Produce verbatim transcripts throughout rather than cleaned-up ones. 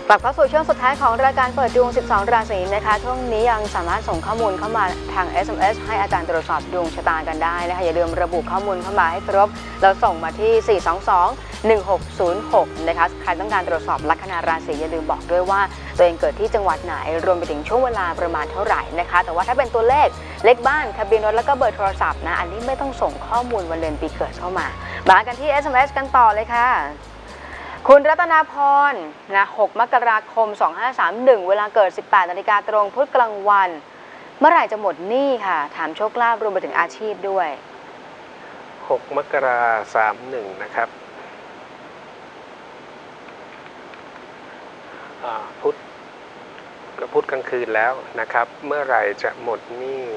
กลับเข้าสู่ช่วงสุดท้ายของรายการเปิดดวงสิบสองราศีนะคะช่วงนี้ยังสามารถส่งข้อมูลเข้ามาทาง เอส เอ็ม เอส ให้อาจารย์ตรวจสอบดวงชะตากันได้นะคะอย่าลืมระบุข้อมูลเข้ามาให้ครบเราส่งมาที่สี่ สอง สอง หนึ่ง หก ศูนย์ หกนะคะใครต้องการตรวจสอบลัคนาราศีอย่าลืมบอกด้วยว่าตัวเองเกิดที่จังหวัดไหนรวมไปถึงช่วงเวลาประมาณเท่าไหร่นะคะแต่ว่าถ้าเป็นตัวเลขเลขบ้านทะเบียนรถแล้วก็เบอร์โทรศัพท์นะอันนี้ไม่ต้องส่งข้อมูลวันเดือนปีเกิดเข้ามามากันที่ เอส เอ็ม เอส กันต่อเลยค่ะคุณรัตนาพรนะหกมกราคมสองห้าสามหนึ่งเวลาเกิดสิบแปดนาฬิกาตรงพุธกลางวันเมื่อไหร่จะหมดหนี้ค่ะถามโชคลาภรวมไปถึงอาชีพด้วยหกมกราสามหนึ่งนะครับพุธก็พุธกลางคืนแล้วนะครับเมื่อไหร่จะหมดหนี้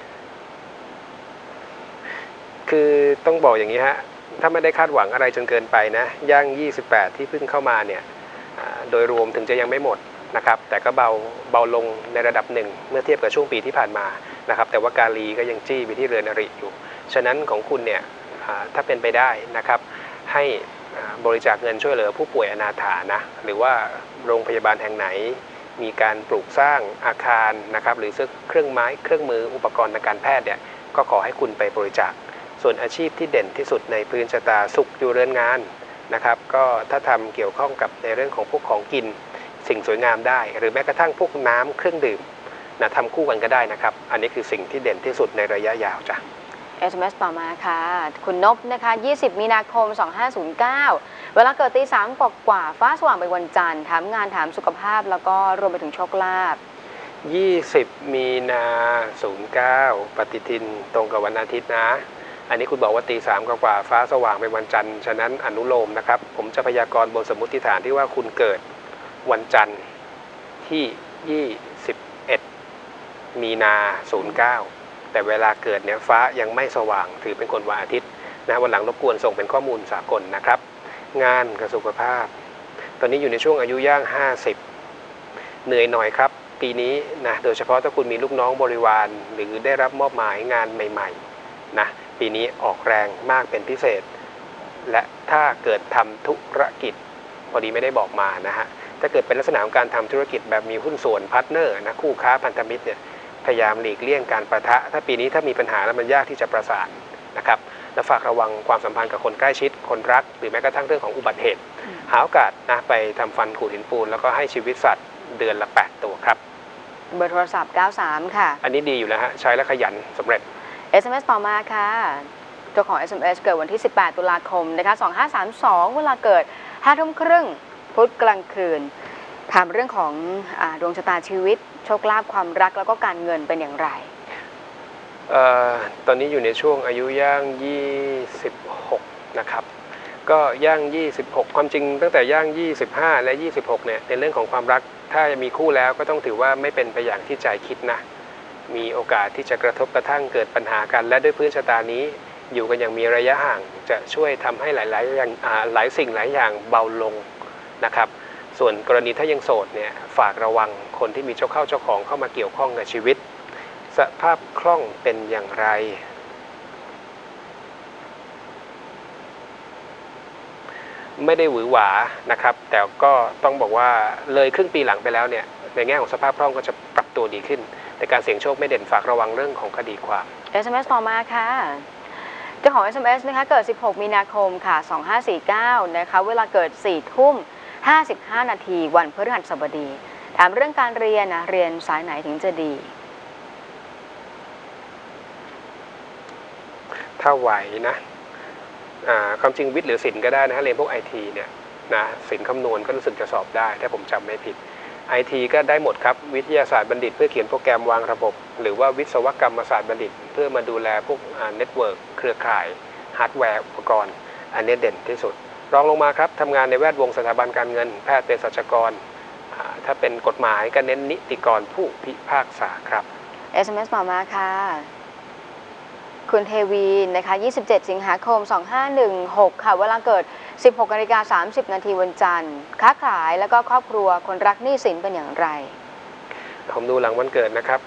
คือต้องบอกอย่างนี้ฮะถ้าไม่ได้คาดหวังอะไรจนเกินไปนะย่างยี่สิบแปดที่เพิ่งเข้ามาเนี่ยโดยรวมถึงจะยังไม่หมดนะครับแต่ก็เบาเบาลงในระดับหนึ่งเมื่อเทียบกับช่วงปีที่ผ่านมานะครับแต่ว่าการลีก็ยังจี้ไปที่เรือนอริอยู่ฉะนั้นของคุณเนี่ยถ้าเป็นไปได้นะครับให้บริจาคเงินช่วยเหลือผู้ป่วยอนาถานะหรือว่าโรงพยาบาลแห่งไหนมีการปลูกสร้างอาคารนะครับหรือซื้อเครื่องไม้เครื่องมืออุปกรณ์ทางการแพทย์เนี่ยก็ขอให้คุณไปบริจาคส่วนอาชีพที่เด่นที่สุดในพื้นชะตาสุขอยู่เรือนงานนะครับก็ถ้าทำเกี่ยวข้องกับในเรื่องของพวกของกินสิ่งสวยงามได้หรือแม้กระทั่งพวกน้ำเครื่องดื่มนะทำคู่กันก็ได้นะครับอันนี้คือสิ่งที่เด่นที่สุดในระยะยาวจ้ะเอส เอ็ม เอส ต่อมาค่ะคุณนพนะคะยี่สิบมีนาคมสองห้าศูนย์เก้าเวลาเกิดตีสามกว่าฟ้าสว่างเป็นวันจันทร์ถามงานถามสุขภาพแล้วก็รวมไปถึงโชคลาภยี่สิบมีนาศูนย์เก้าปฏิทินตรงกับวันอาทิตย์นะอันนี้คุณบอกว่าตีสามกว่าฟ้าสว่างเป็นวันจันทร์ฉะนั้นอนุโลมนะครับผมจะพยากรณ์บนสมมติฐานที่ว่าคุณเกิดวันจันทร์ที่ยี่สิบเอ็ดมีนาศูนย์เก้าแต่เวลาเกิดเนี่ยฟ้ายังไม่สว่างถือเป็นคนวันอาทิตย์นะวันหลังรบกวนส่งเป็นข้อมูลสากลนะครับงานกับสุขภาพตอนนี้อยู่ในช่วงอายุย่างห้าสิบเหนื่อยหน่อยครับปีนี้นะโดยเฉพาะถ้าคุณมีลูกน้องบริวารหรือได้รับมอบหมายงานใหม่ๆนะปีนี้ออกแรงมากเป็นพิเศษและถ้าเกิดทำธุรกิจพอดีไม่ได้บอกมานะฮะถ้าเกิดเป็นลักษณะของการทำธุรกิจแบบมีหุ้นส่วนพาร์ทเนอร์นะคู่ค้าพันธมิตรเนี่ยพยายามหลีกเลี่ยงการประทะถ้าปีนี้ถ้ามีปัญหาแล้วมันยากที่จะประสานนะครับและฝากระวังความสัมพันธ์กับคนใกล้ชิดคนรักหรือแม้กระทั่งเรื่องของอุบัติเหตุหาโอกาสนะไปทำฟันขูดหินปูนแล้วก็ให้ชีวิตสัตว์เดือนละแปดตัวครับเบอร์โทรศัพท์เก้าสามค่ะอันนี้ดีอยู่แล้วฮะใช้และขยันสำเร็จเอส เอ็ม เอส ต่อมาค่ะตัวของ เอส เอ็ม เอส เกิดวันที่สิบแปดตุลาคมนะคะสองห้าสามสองเวลาเกิดห้าทุ่มครึ่งพุธกลางคืนถามเรื่องของอ่าดวงชะตาชีวิตโชคลาภความรักแล้วก็การเงินเป็นอย่างไรเอ่อตอนนี้อยู่ในช่วงอายุย่างยี่สิบหกนะครับก็ย่างยี่สิบหกความจริงตั้งแต่ย่างยี่สิบห้าและยี่สิบหกเนี่ยในเรื่องของความรักถ้ามีคู่แล้วก็ต้องถือว่าไม่เป็นไปอย่างที่ใจคิดนะมีโอกาสที่จะกระทบกระทั่งเกิดปัญหากันและด้วยพื้นชะตานี้อยู่กันอย่างมีระยะห่างจะช่วยทำให้หลายๆอย่างหลายสิ่งหลายอย่างเบาลงนะครับส่วนกรณีถ้ายังโสดเนี่ยฝากระวังคนที่มีเจ้าเข้าเจ้าของเข้ามาเกี่ยวข้องกับชีวิตสภาพคล่องเป็นอย่างไรไม่ได้หวือหวานะครับแต่ก็ต้องบอกว่าเลยครึ่งปีหลังไปแล้วเนี่ยในแง่ของสภาพคล่องก็จะปรับตัวดีขึ้นแต่การเสี่ยงโชคไม่เด่นฝากระวังเรื่องของคดีความเอส เอ็ม เอส ต่อมาค่ะเจ้าของ เอส เอ็ม เอส นะคะเกิดสิบหกมีนาคมค่ะสองห้าสี่เก้านะคะเวลาเกิดสี่ทุ่มห้าสิบห้านาทีวันพฤหัสบดีถามเรื่องการเรียนนะเรียนสายไหนถึงจะดีถ้าไหวนะความจริงวิทย์หรือศิลป์ก็ได้นะเรียนพวก ไอ ที เนี่ยนะศิลป์คำนวณก็รู้สึกจะสอบได้ถ้าผมจำไม่ผิด ไอ ที ก็ได้หมดครับวิทยาศาสตร์บัณฑิตเพื่อเขียนโปรแกรมวางระบบหรือว่าวิศวกรรมศาสตร์บัณฑิตเพื่อมาดูแลพวกเน็ตเวิร์กเครือข่ายฮาร์ดแวร์อุปกรณ์อันนี้เด่นที่สุดรองลงมาครับทำงานในแวดวงสถาบันการเงินแพทย์เภสัชกรถ้าเป็นกฎหมายก็เน้นนิติกรผู้พิพากษาครับเอส เอ็ม เอส ต่อมาค่ะคุณเทวีนะคะยี่สิบเจ็ดสิงหาคมสองห้าหนึ่งหกค่ะเวลาเกิดสิบหกนาฬิกาสามสิบนาทีวันจันทร์ค้าขายแล้วก็ครอบครัวคนรักหนี้สินเป็นอย่างไรผมดูหลังวันเกิดนะครับ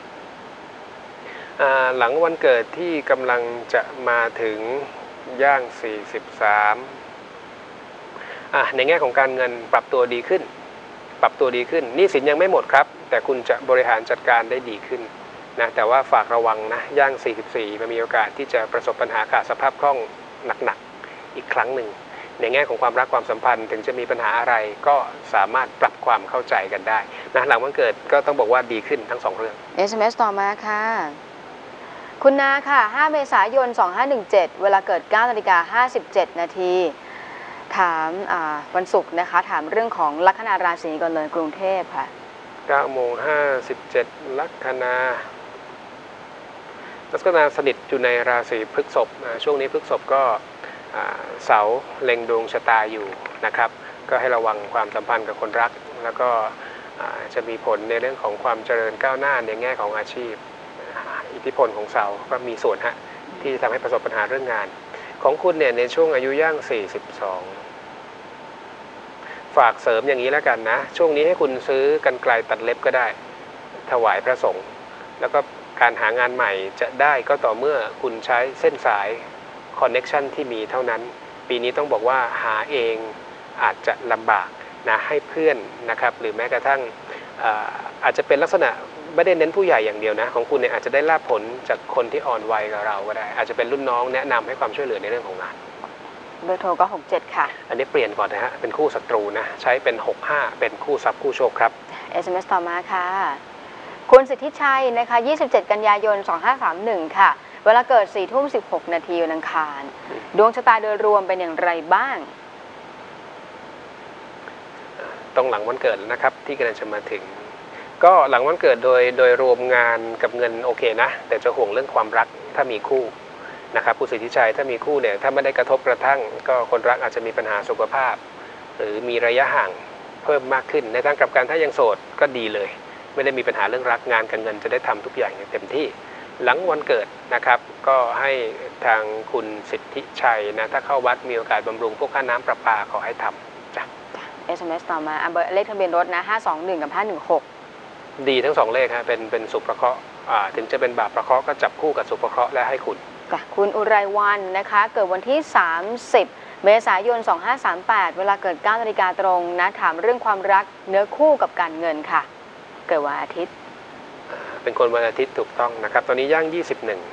หลังวันเกิดที่กำลังจะมาถึงย่างสี่สิบสามในแง่ของการเงินปรับตัวดีขึ้นปรับตัวดีขึ้นหนี้สินยังไม่หมดครับแต่คุณจะบริหารจัดการได้ดีขึ้นนะแต่ว่าฝากระวังนะย่างสี่สิบสี่มันมีโอกาสที่จะประสบปัญหาขาดสภาพคล่องหนักๆอีกครั้งหนึ่งในแง่ของความรักความสัมพันธ์ถึงจะมีปัญหาอะไรก็สามารถปรับความเข้าใจกันได้นะหลังวันเกิดก็ต้องบอกว่าดีขึ้นทั้งสองเรื่องเอส เอ็ม เอส ต่อมาค่ะคุณนาค่ะห้าเมษายนสองห้าหนึ่งเจ็ดเวลาเกิดเก้านาฬิกาห้าสิบเจ็ดนาทีถามวันศุกร์นะคะถามเรื่องของลัคนาราศีก่อนเลยกรุงเทพค่ะเก้าโมงห้าสิบเจ็ดลัคนาลัคนาสนิทอยู่ในราศีพฤษภนะช่วงนี้พฤษภก็เสาเล็งดวงชะตาอยู่นะครับก็ให้ระวังความสัมพันธ์กับคนรักแล้วก็จะมีผลในเรื่องของความเจริญก้าวหน้าในแง่ของอาชีพอิทธิพลของเสาก็มีส่วนฮะที่จะทำให้ประสบปัญหาเรื่องงานของคุณเนี่ยในช่วงอายุย่างสี่สิบสองฝากเสริมอย่างนี้แล้วกันนะช่วงนี้ให้คุณซื้อกรรไกรตัดเล็บก็ได้ถวายพระสงฆ์แล้วก็การหางานใหม่จะได้ก็ต่อเมื่อคุณใช้เส้นสายคอนเน็กชันที่มีเท่านั้นปีนี้ต้องบอกว่าหาเองอาจจะลำบากนะให้เพื่อนนะครับหรือแม้กระทั่ง อาอาจจะเป็นลักษณะไม่ได้เน้นผู้ใหญ่อย่างเดียวนะของคุณเนี่ยอาจจะได้รับผลจากคนที่อ่อนวัยกับเราก็ได้อาจจะเป็นรุ่นน้องแนะนำให้ความช่วยเหลือในเรื่องของงานเบอร์โทรก็หกเจ็ดค่ะอันนี้เปลี่ยนก่อนนะฮะเป็นคู่ศัตรูนะใช้เป็นหกห้าเป็นคู่ทรัพย์คู่โชคครับเอส เอ็ม เอส ต่อมาค่ะคุณสิทธิชัยนะคะยี่สิบเจ็ดกันยายนสองห้าสามหนึ่งค่ะเวลาเกิดสี่ทุ่มสิบหกนาทีวันอังคารดวงชะตาโดยรวมเป็นอย่างไรบ้างตรงหลังวันเกิดนะครับที่กำลังจะมาถึงก็หลังวันเกิดโดยโดยรวมงานกับเงินโอเคนะแต่จะห่วงเรื่องความรักถ้ามีคู่นะครับผู้สิทธิชัยถ้ามีคู่เนี่ยถ้าไม่ได้กระทบกระทั่งก็คนรักอาจจะมีปัญหาสุขภาพหรือมีระยะห่างเพิ่มมากขึ้นในทางกลับกันถ้ายังโสดก็ดีเลยไม่ได้มีปัญหาเรื่องรักงานกับเงินจะได้ทำทุกอย่างอย่างเต็มที่หลังวันเกิดนะครับก็ให้ทางคุณสิทธิชัยนะถ้าเข้าวัดมีโอกาสบำรุงพวกค่าน้ำประปาขอให้ทำจ้ะเอส เอ็ม เอส ต่อมาเบอร์เลขทะเบียนรถนะห้าสองหนึ่งกับห้าหนึ่งหกดีทั้งสองเลขฮะเป็นเป็นสุประเคราะห์ถึงจะเป็นบาปประเคราะห์ก็จับคู่กับสุประเคราะห์และให้คุณค่ะคุณอุไรวันนะคะเกิดวันที่สามสิบเมษายนสองห้าสามแปดเวลาเกิดเก้านาฬิกาตรงนะถามเรื่องความรักเนื้อคู่กับการเงินค่ะเกิดวันอาทิตย์เป็นคนวันอาทิตย์ถูกต้องนะครับตอนนี้ย่างยี่สิบเอ็ด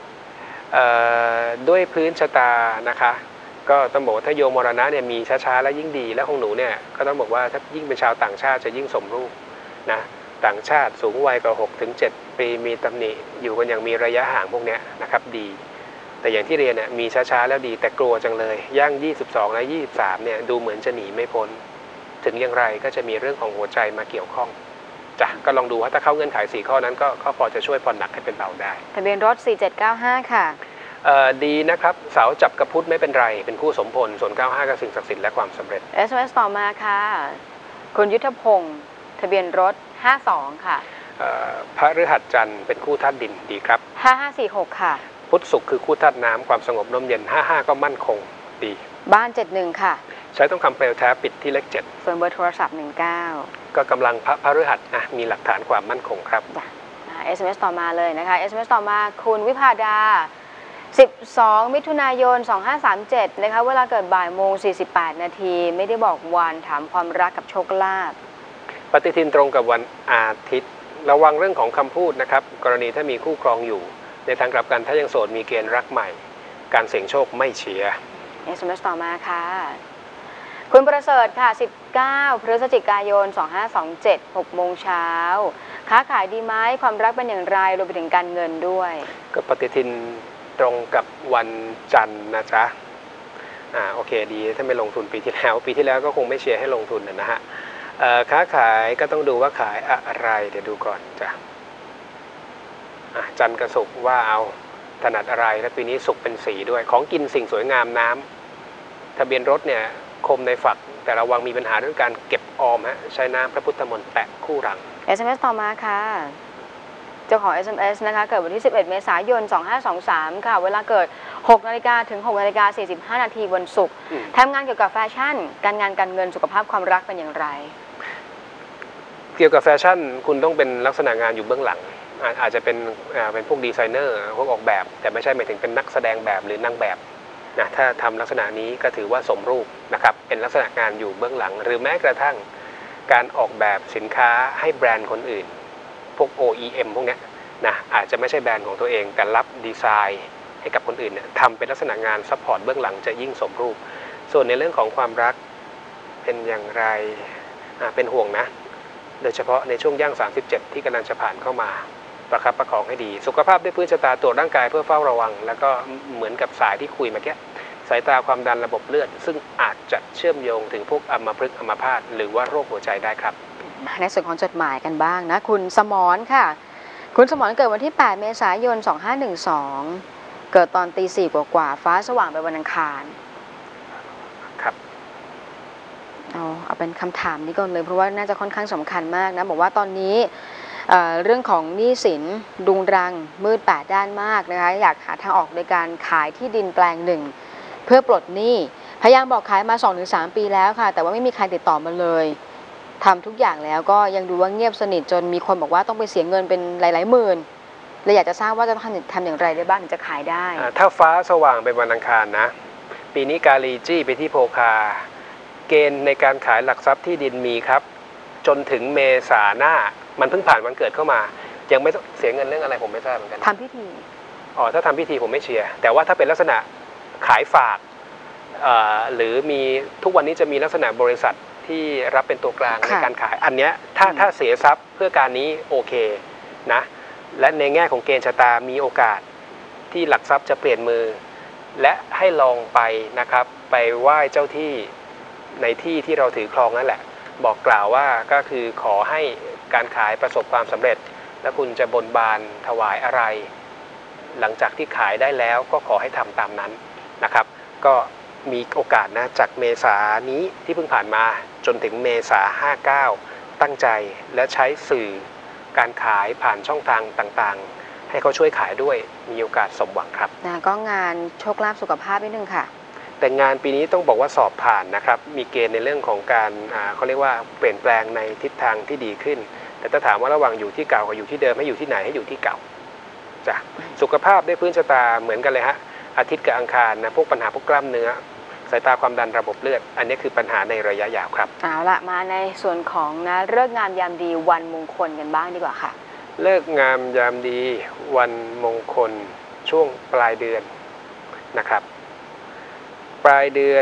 ด้วยพื้นชะตานะคะก็ต้องบอกว่าถ้าโยมมรณะเนี่ยมีช้าๆและยิ่งดีและของหนูเนี่ยก็ต้องบอกว่าถ้ายิ่งเป็นชาวต่างชาติจะยิ่งสมรูปนะต่างชาติสูงวัยกว่าหกถึงเจ็ดปีมีตำหนิอยู่กันอย่างมีระยะห่างพวกนี้นะครับดีแต่อย่างที่เรียนเนี่ยมีช้าๆแล้วดีแต่กลัวจังเลยย่างยี่สิบสองและยี่สิบสามเนี่ยดูเหมือนจะหนีไม่พ้นถึงอย่างไรก็จะมีเรื่องของหัวใจมาเกี่ยวข้องจ้ะก็ลองดูว่าถ้าเข้าเงื่อนไขสี่ข้อนั้นก็ก็พอจะช่วยผ่อนหนักให้เป็นเบาได้ทะเบียนรถสี่เจ็ดเก้าห้าค่ะดีนะครับเสาจับกระพุ้ไม่เป็นไรเป็นคู่สมพลส่วนเก้าห้าก็สิ่งศักดิ์สิทธิ์และความสำเร็จเอส เอ็ม เอส ต่อมาค่ะคุณยุทธพงศ์ทะเบียนรถห้าสองค่ะพระฤหัสจันทร์เป็นคู่ธาตุดินดีครับห้าห้าสี่หกค่ะพุธศุกร์คือคู่ธาตุน้ำความสงบร่มเย็นห้าห้าก็มั่นคงดีบ้านเจ็ดหนึ่งค่ะใช้ต้องคำเปลวแท้ปิดที่เลขเจ็ดส่วนเบอร์โทรศัพท์หนึ่งเก้าก็กำลังพระพฤหัสนะมีหลักฐานความมั่นคงครับเอส เอ็ม เอส ต่อมาเลยนะคะ เอส เอ็ม เอส ต่อมาคุณวิภาดาสิบสองมิถุนายนสองห้าสามเจ็ดนะคะเวลาเกิดบ่ายโมงสี่สิบแปดนาทีไม่ได้บอกวันถามความรักกับโชคลาภปฏิทินตรงกับวันอาทิตย์ระวังเรื่องของคำพูดนะครับกรณีถ้ามีคู่ครองอยู่ในทางกลับกันถ้ายังโสดมีเกณฑ์รักใหม่การเสี่ยงโชคไม่เชียร์เอส เอ็ม เอส ต่อมาค่ะคุณประเสริฐค่ะสิบเก้าพฤศจิกายนสองห้าสองเจ็ด หกโมงเช้าค้าขายดีไหมความรักเป็นอย่างไรรวมไปถึงการเงินด้วยก็ปฏิทินตรงกับวันจันทร์นะจ๊ะอ่าโอเคดีถ้าไม่ลงทุนปีที่แล้วปีที่แล้วก็คงไม่เชียร์ให้ลงทุนนะฮะค้าขายก็ต้องดูว่าขายอะไรเดี๋ยวดูก่อนจ้ะจันทร์กับศุกร์ว่าเอาถนัดอะไรและปีนี้ศุกร์เป็นสีด้วยของกินสิ่งสวยงามน้ำทะเบียนรถเนี่ยคมในฝักแต่ระวังมีปัญหาเรื่องการเก็บออมฮะใช้น้ำพระพุทธมนต์แตะคู่รังเอส เอ็ม เอส ต่อมาค่ะเจ้าของ เอส เอ็ม เอส นะคะเกิดวันที่สิบเอ็ดเมษายนสองห้าสองสามค่ะเวลาเกิดหกนาฬิกาถึงหกนาฬิกาสี่สิบห้านาทีวันศุกร์ทำงานเกี่ยวกับแฟชั่นการงานการเงินสุขภาพความรักเป็นอย่างไรเกี่ยวกับแฟชั่นคุณต้องเป็นลักษณะงานอยู่เบื้องหลังอาจจะเป็นเป็นพวกดีไซเนอร์พวกออกแบบแต่ไม่ใช่หมายถึงเป็นนักแสดงแบบหรือนางแบบนะถ้าทำลักษณะนี้ก็ถือว่าสมรูปนะครับเป็นลักษณะงานอยู่เบื้องหลังหรือแม้กระทั่งการออกแบบสินค้าให้แบรนด์คนอื่นพวก โอ อี เอ็ม พวกเนี้ยนะอาจจะไม่ใช่แบรนด์ของตัวเองแต่รับดีไซน์ให้กับคนอื่นเนี่ยทำเป็นลักษณะงานซัพพอร์ตเบื้องหลังจะยิ่งสมรูปส่วนในเรื่องของความรักเป็นอย่างไรเป็นห่วงนะโดยเฉพาะในช่วงย่างสามสิบเจ็ดที่กำลังจะผ่านเข้ามาประคับประคองให้ดีสุขภาพด้วยพื้นชะตาตรวจร่างกายเพื่อเฝ้าระวังแล้วก็เหมือนกับสายที่คุยเมื่อกี้สายตาความดันระบบเลือดซึ่งอาจจะเชื่อมโยงถึงพวกอัมพฤกษ์อัมพาตหรือว่าโรคหัวใจได้ครับในส่วนของจดหมายกันบ้างนะคุณสมรค่ะคุณสมรเกิดวันที่แปดเมษายนสองห้าหนึ่งสองเกิดตอนตีสี่กว่าๆฟ้าสว่างไปวันอังคารครับเอาเอาเป็นคำถามนี้ก่อนเลยเพราะว่าน่าจะค่อนข้างสำคัญมากนะบอกว่าตอนนี้เอ่อเรื่องของหนี้สินดุงรังมืดแปดด้านมากนะคะอยากหาทางออกโดยการขายที่ดินแปลงหนึ่งเพื่อปลดหนี้พยายามบอกขายมา สองถึงสาม ปีแล้วค่ะแต่ว่าไม่มีใครติดต่อมาเลยทำทุกอย่างแล้วก็ยังดูว่าเงียบสนิทจนมีคนบอกว่าต้องไปเสียเงินเป็นหลายๆหมื่นเลยอยากจะทราบว่าจะทำทำอย่างไรได้บ้างถึงจะขายได้ถ้าฟ้าสว่างเป็นวันอังคารนะปีนี้กาลีจี้ไปที่โพคาเกณฑ์ในการขายหลักทรัพย์ที่ดินมีครับจนถึงเมษาหน้ามันเพิ่งผ่านวันเกิดเข้ามายังไม่ต้องเสียเงินเรื่องอะไรผมไม่ทราบเหมือนกันทำพิธีอ๋อถ้าทำพิธีผมไม่เชียร์แต่ว่าถ้าเป็นลักษณะขายฝากหรือมีทุกวันนี้จะมีลักษณะบริษัทที่รับเป็นตัวกลางในการขายอันเนี้ยถ้าถ้าเสียทรัพย์เพื่อการนี้โอเคนะและในแง่ของเกณฑ์ชะตามีโอกาสที่หลักทรัพย์จะเปลี่ยนมือและให้ลองไปนะครับไปไหว้เจ้าที่ในที่ที่เราถือครองนั่นแหละบอกกล่าวว่าก็คือขอให้การขายประสบความสำเร็จและคุณจะบนบานถวายอะไรหลังจากที่ขายได้แล้วก็ขอให้ทำตามนั้นนะครับก็มีโอกาสนะจากเมษานี้ที่เพิ่งผ่านมาจนถึงเมษาห้าเก้าตั้งใจและใช้สื่อการขายผ่านช่องทางต่างๆให้เขาช่วยขายด้วยมีโอกาสสมหวังครับนะก็งานโชคลาภสุขภาพนิดนึงค่ะแต่งานปีนี้ต้องบอกว่าสอบผ่านนะครับมีเกณฑ์ในเรื่องของการเขาเรียกว่าเปลี่ยนแปลงในทิศทางที่ดีขึ้นแต่ถ้าถามว่าระหว่างอยู่ที่เก่ากับอยู่ที่เดิมให้อยู่ที่ไหนให้อยู่ที่เก่าจ้ะสุขภาพด้วยพื้นชะตาเหมือนกันเลยฮะอาทิตย์กับอังคารนะพวกปัญหาพวกกล้ามเนื้อสายตาความดันระบบเลือดอันนี้คือปัญหาในระยะยาวครับเอาละมาในส่วนของนะฤกษ์งามยามดีวันมงคลกันบ้างดีกว่าค่ะฤกษ์งามยามดีวันมงคลช่วงปลายเดือนนะครับปลายเดือน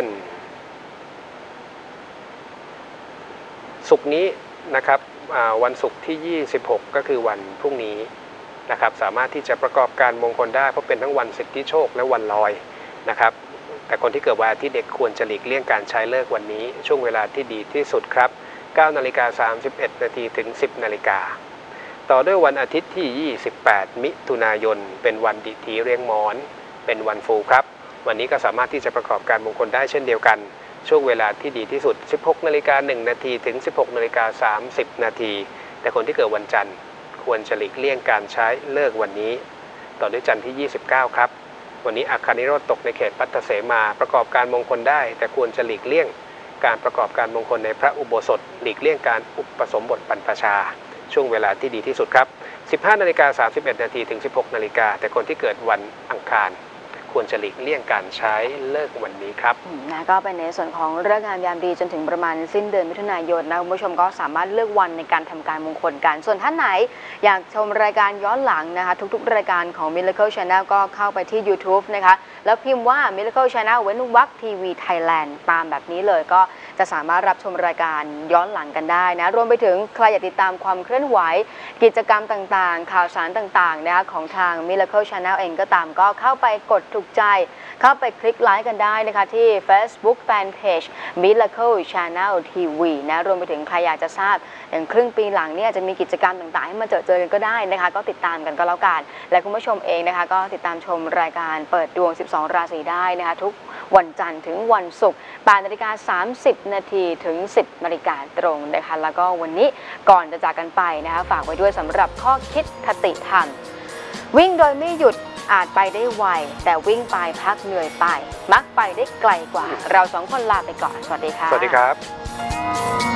ศุกร์นี้นะครับวันศุกร์ที่ยี่สิบหกก็คือวันพรุ่งนี้นะครับสามารถที่จะประกอบการมงคลได้เพราะเป็นทั้งวันสิทธิโชคและวันลอยนะครับแต่คนที่เกิดวันอาทิตย์เด็กควรจะหลีกเลี่ยงการใช้เลิกวันนี้ช่วงเวลาที่ดีที่สุดครับเก้านาฬิกาสามสิบเอ็ดนาทีถึงสิบนาฬิกาต่อด้วยวันอาทิตย์ที่ยี่สิบแปดมิถุนายนเป็นวันดิถีเรียงหมอนเป็นวันฟูครับวันนี้ก็สามารถที่จะประกอบการมงคลได้เช่นเดียวกันช่วงเวลาที่ดีที่สุดสิบหกนาฬิกาหนึ่งนาทีถึงสิบหกนาฬิกาสามสิบนาทีแต่คนที่เกิดวันจันทร์ควรจะหลีกเลี่ยงการใช้เลิกวันนี้ต่อด้วยจันทร์ที่ยี่สิบเก้าครับวันนี้อัคคานิโรธตกในเขตปัตตเสมาประกอบการมงคลได้แต่ควรจะหลีกเลี่ยงการประกอบการมงคลในพระอุโบสถหลีกเลี่ยงการอุปสมบทบรรพชาช่วงเวลาที่ดีที่สุดครับสิบห้านาฬิกาสามสิบเอ็ดนาทีถึงสิบหกนาฬิกาแต่คนที่เกิดวันอังคารควรจะหลีกเลี่ยงการใช้เลิกวันนี้ครับนะก็เป็นในส่วนของฤกษ์งามยามดีจนถึงประมาณสิ้นเดือนมิถุนายนนะคุณผู้ชมก็สามารถเลือกวันในการทำการมงคลกันส่วนท่านไหนอยากชมรายการย้อนหลังนะคะทุกๆรายการของ Miracle Channel ก็เข้าไปที่ YouTube นะคะแล้วพิมพ์ว่า Miracle Channel เว้นวรรคทีวี Thailand ตามแบบนี้เลยก็จะสามารถรับชมรายการย้อนหลังกันได้นะรวมไปถึงใครอยากติดตามความเคลื่อนไหวกิจกรรมต่างๆข่าวสารต่างๆนะคะของทาง Miracle Channel เองก็ตามก็เข้าไปกดถูกใจเข้าไปคลิกไลค์กันได้นะคะที่ Facebook Fanpage Miracle Channel ที วี นะรวมไปถึงใครอยากจะทราบอย่างครึ่งปีหลังเนี่ยจะมีกิจกรรมต่างๆให้มาเจอเจอกันก็ได้นะคะก็ติดตามกันก็แล้วกันและคุณผู้ชมเองนะคะก็ติดตามชมรายการเปิดดวงสิบสองราศีได้นะคะทุกวันจันทร์ถึงวันศุกร์แปดนาฬิกาสามสิบนาทีถึงสิบนาฬิกาตรงนะคะแล้วก็วันนี้ก่อนจะจากกันไปนะคะฝากไว้ด้วยสำหรับข้อคิดคติธรรมวิ่งโดยไม่หยุดอาจไปได้ไวแต่วิ่งไปพักเหนื่อยไปมักไปได้ไกลกว่าเราสองคนลาไปก่อนสวัสดีค่ะสวัสดีครับ